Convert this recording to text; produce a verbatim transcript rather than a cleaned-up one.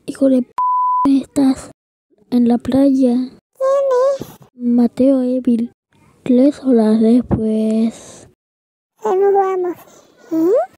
Hijo de p***, estás en la playa. ¿Quién es? Mateo Evil. Tres horas después. Ya nos vamos. ¿Eh?